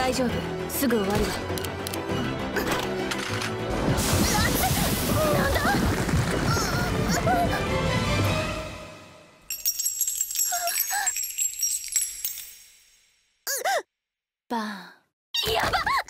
大丈夫、すぐ終わるわ。なんだ。バーン。やばっ。